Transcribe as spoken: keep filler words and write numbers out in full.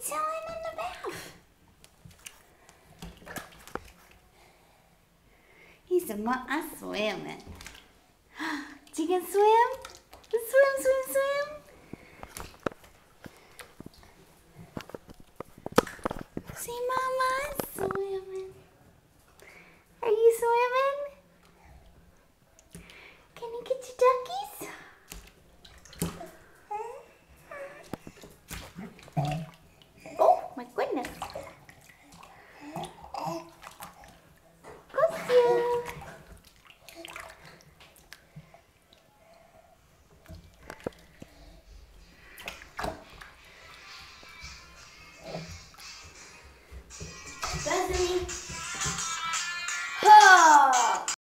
chilling in the bath. He said, "Mom, I swimming." You can swim? Swim, swim, swim. See, Mom?